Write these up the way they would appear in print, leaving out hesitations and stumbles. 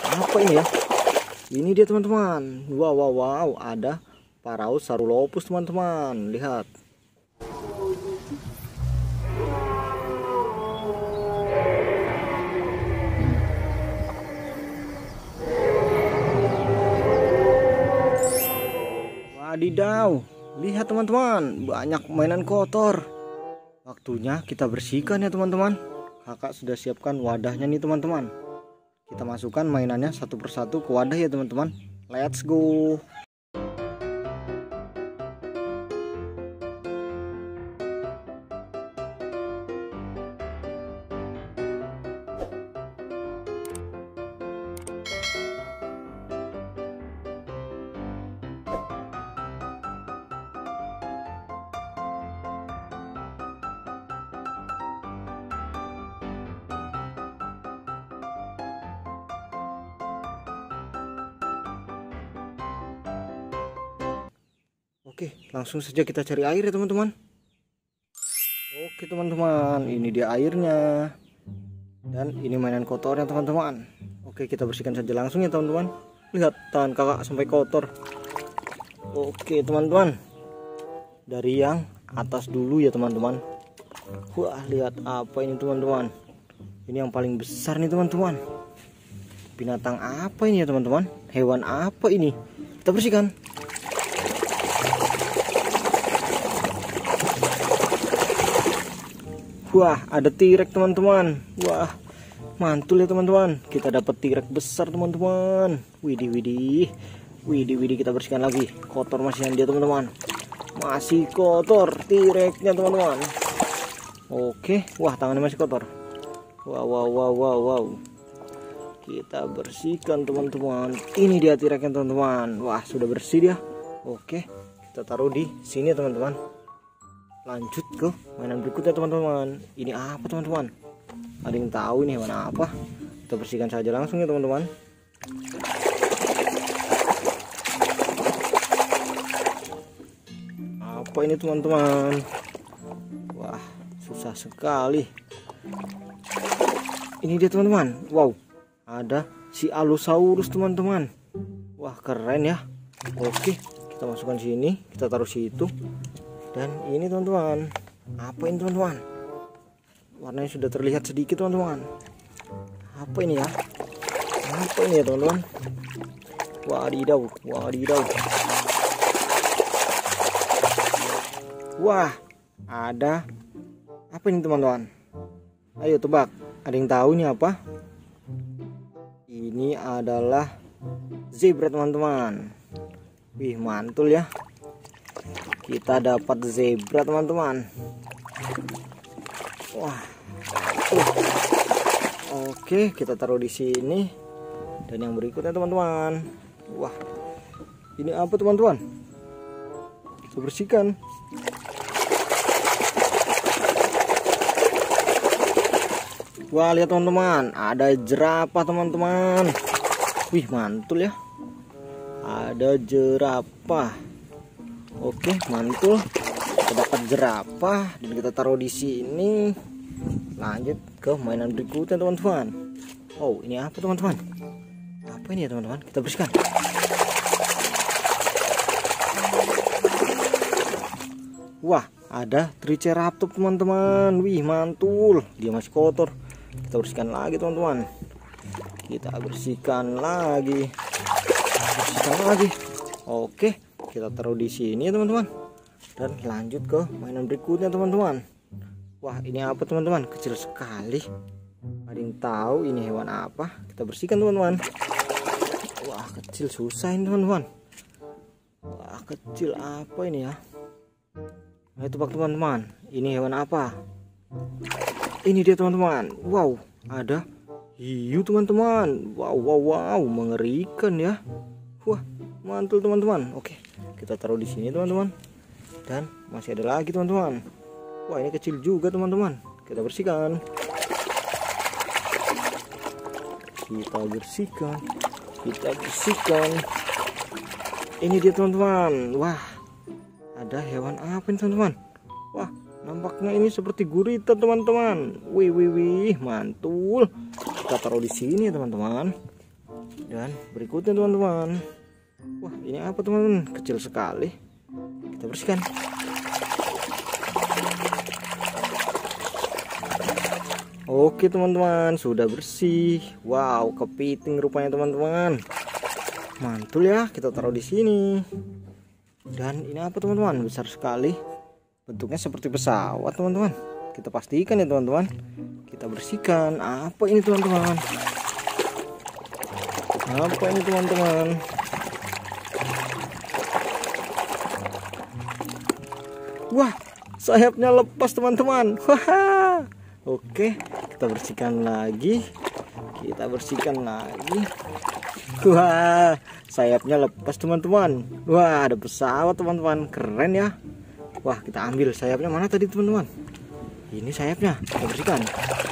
Apa ini ya? Ini dia teman-teman. Wow, wow, wow, ada Paraus Sarulopus teman-teman. Lihat. Wadidaw, lihat teman-teman, banyak mainan kotor. Waktunya kita bersihkan ya teman-teman. Kakak sudah siapkan wadahnya nih teman-teman. Kita masukkan mainannya satu persatu ke wadah ya teman-teman. Let's go. Oke, langsung saja kita cari air ya teman-teman. Oke teman-teman, ini dia airnya. Dan ini mainan kotornya teman-teman. Oke, kita bersihkan saja langsung ya teman-teman. Lihat tangan kakak sampai kotor. Oke teman-teman, dari yang atas dulu ya teman-teman. Wah, lihat apa ini teman-teman. Ini yang paling besar nih teman-teman. Binatang apa ini ya teman-teman? Hewan apa ini? Kita bersihkan. Wah, ada T-Rex teman-teman. Wah, mantul ya teman-teman. Kita dapat T-Rex besar teman-teman. Widih, widih. Widih, widih, kita bersihkan lagi. Kotor masih dia teman-teman. Masih kotor T-Rex-nya teman-teman. Oke, wah tangannya masih kotor. Wow, wow, wow, wow, wow. Kita bersihkan teman-teman. Ini dia T-Rex-nya teman-teman. Wah, sudah bersih dia. Oke, kita taruh di sini ya teman-teman. Lanjut ke mainan berikutnya teman-teman. Ini apa teman-teman? Ada yang tahu ini hewan apa? Kita bersihkan saja langsung ya teman-teman. Apa ini teman-teman? Wah, susah sekali. Ini dia teman-teman. Wow, ada si Allosaurus teman-teman. Wah, keren ya. Oke, kita masukkan sini, kita taruh situ. Dan ini teman-teman, apa ini teman-teman? Warnanya sudah terlihat sedikit teman-teman. Apa ini ya? Apa ini ya teman-teman? Wadidaw, wadidaw. Wah, ada apa ini teman-teman? Ayo tebak, ada yang tahu ini apa? Ini adalah zebra teman-teman. Wih, mantul ya. Kita dapat zebra teman-teman. Wah. Oke, kita taruh di sini. Dan yang berikutnya teman-teman. Wah. Ini apa teman-teman? Kita bersihkan. Wah, lihat teman-teman, ada jerapah teman-teman. Wih, mantul ya. Ada jerapah. Oke, mantul. Kita dapat jerapah dan kita taruh di sini. Lanjut ke mainan berikutnya teman-teman. Oh, ini apa teman-teman? Apa ini ya teman-teman? Kita bersihkan. Wah, ada Triceratops teman-teman. Wih, mantul. Dia masih kotor. Kita bersihkan lagi teman-teman. Kita bersihkan lagi. Bersihkan lagi. Oke, kita taruh di sini teman-teman. Dan lanjut ke mainan berikutnya teman-teman. Wah, ini apa teman-teman? Kecil sekali. Ada yang tahu ini hewan apa? Kita bersihkan teman-teman. Wah, kecil, susah ini teman-teman. Wah, kecil apa ini ya? Ayo tebak teman-teman. Ini hewan apa? Ini dia teman-teman. Wow, ada hiu teman-teman. Wow, wow, wow, mengerikan ya. Wah, mantul teman-teman. Oke, kita taruh di sini teman-teman. Dan masih ada lagi teman-teman. Wah, ini kecil juga teman-teman. Kita bersihkan. Kita bersihkan. Kita bersihkan. Ini dia teman-teman. Wah, ada hewan apa ini teman-teman? Wah, nampaknya ini seperti gurita teman-teman. Wih, wih, wih, mantul. Kita taruh di sini teman-teman. Dan berikutnya teman-teman, wah ini apa teman-teman, kecil sekali. Kita bersihkan. Oke teman-teman, sudah bersih. Wow, kepiting rupanya teman-teman. Mantul ya, kita taruh di sini. Dan ini apa teman-teman, besar sekali. Bentuknya seperti pesawat teman-teman. Kita pastikan ya teman-teman. Kita bersihkan. Apa ini teman-teman? Apa ini teman-teman? Wah, sayapnya lepas teman-teman. Wah. Oke, kita bersihkan lagi. Kita bersihkan lagi. Wah, sayapnya lepas teman-teman. Wah, ada pesawat teman-teman. Keren ya. Wah, kita ambil sayapnya. Mana tadi teman-teman? Ini sayapnya. Kita bersihkan.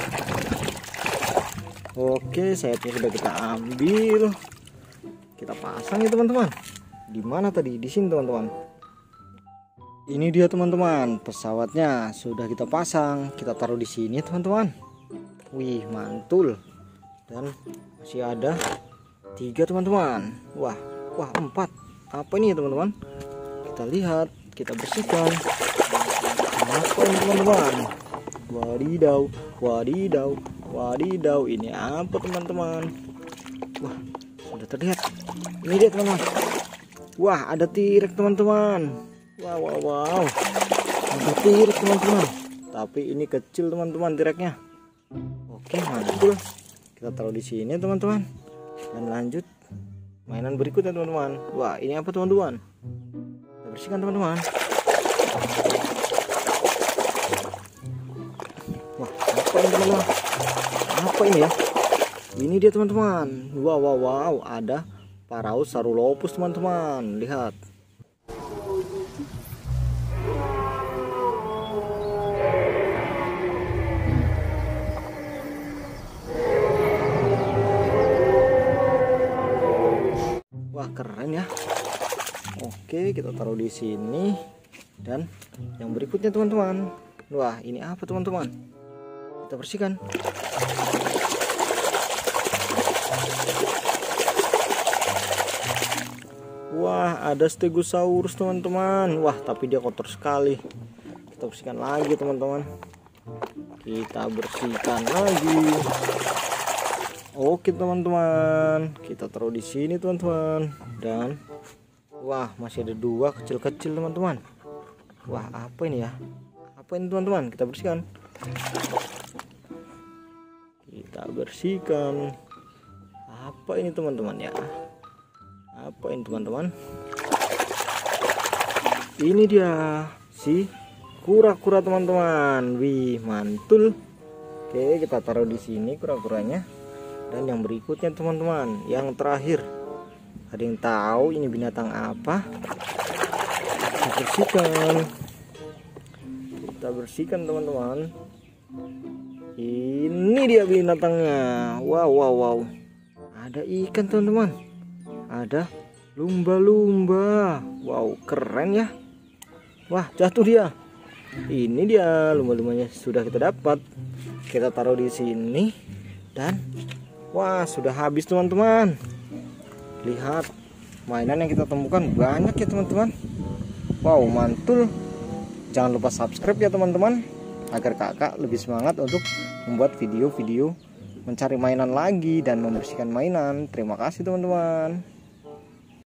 Oke, sayapnya sudah kita ambil. Kita pasang ya teman-teman. Di mana tadi? Di sini teman-teman. Ini dia teman-teman, pesawatnya sudah kita pasang. Kita taruh di sini teman-teman. Wih, mantul. Dan masih ada 3 teman-teman. Wah, 4. Apa ini ya teman-teman? Kita lihat, kita bersihkan. Apa ini teman-teman? Wadidaw, wadidaw, wadidaw. Ini apa teman-teman? Wah, sudah terlihat. Ini dia teman-teman. Wah, ada tirek teman-teman. Wow. Ada tirek teman-teman. Tapi ini kecil teman-teman tireknya. Oke, mantul. Kita taruh di sini teman-teman. Dan lanjut mainan berikutnya teman-teman. Wah, ini apa teman-teman? Kita bersihkan teman-teman. Wah, apa ini teman-teman? Apa ini ya? Ini dia teman-teman. Wow, ada Paraus Sarulopus teman-teman. Lihat. Wah, keren ya. Oke, kita taruh di sini. Dan yang berikutnya teman-teman. Wah, ini apa teman-teman? Kita bersihkan. Wah, ada Stegosaurus teman-teman. Wah, tapi dia kotor sekali. Kita bersihkan lagi teman-teman. Kita bersihkan lagi. Oke teman-teman, kita taruh di sini teman-teman. Dan wah, masih ada 2 kecil-kecil teman-teman. Wah, apa ini ya? Apa ini teman-teman? Kita bersihkan. Kita bersihkan. Apa ini teman-teman ya? Apa ini teman-teman? Ini dia si kura-kura teman-teman. Wih, mantul. Oke, kita taruh di sini kura-kuranya. Dan yang berikutnya teman-teman, yang terakhir. Ada yang tahu ini binatang apa? Kita bersihkan. Kita bersihkan teman-teman. Ini dia binatangnya. Wow. Ada ikan teman-teman. Ada lumba-lumba. Wow, keren ya. Wah, jatuh dia. Ini dia lumba-lumbanya sudah kita dapat. Kita taruh di sini. Dan wah, sudah habis teman-teman. Lihat, mainan yang kita temukan banyak ya teman-teman. Wow, mantul. Jangan lupa subscribe ya teman-teman, agar kakak lebih semangat untuk membuat video-video mencari mainan lagi dan membersihkan mainan. Terima kasih teman-teman.